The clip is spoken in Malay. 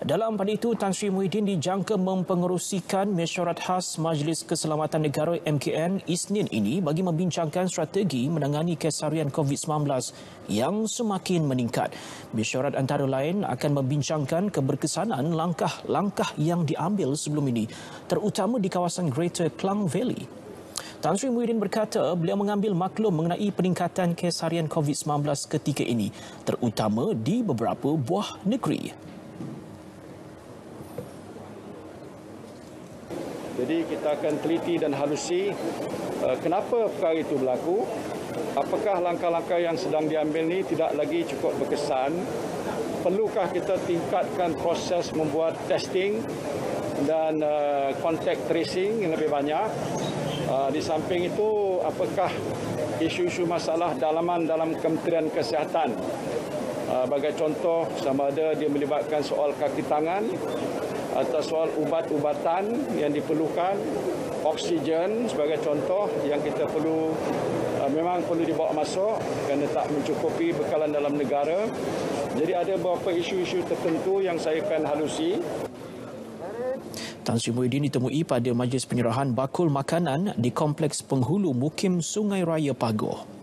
Dalam pada itu, Tan Sri Muhyiddin dijangka mempengerusikan Mesyuarat Khas Majlis Keselamatan Negara MKN Isnin ini bagi membincangkan strategi menangani kes harian COVID-19 yang semakin meningkat. Mesyuarat antara lain akan membincangkan keberkesanan langkah-langkah yang diambil sebelum ini, terutama di kawasan Greater Klang Valley. Tan Sri Muhyiddin berkata beliau mengambil maklum mengenai peningkatan kes harian COVID-19 ketika ini, terutama di beberapa buah negeri. Jadi kita akan teliti dan halusi kenapa perkara itu berlaku, apakah langkah-langkah yang sedang diambil ini tidak lagi cukup berkesan, perlukah kita tingkatkan proses membuat testing dan contact tracing yang lebih banyak. Di samping itu, apakah isu-isu masalah dalaman dalam Kementerian Kesihatan, sebagai contoh sama ada dia melibatkan soal kaki tangan atau soal ubat-ubatan yang diperlukan, oksigen sebagai contoh yang kita perlu memang perlu dibawa masuk kerana tak mencukupi bekalan dalam negara. Jadi ada beberapa isu-isu tertentu yang saya akan halusi. Tan Sri Muhyiddin ditemui pada majlis penyerahan bakul makanan di Kompleks Penghulu Mukim Sungai Raya Pagoh.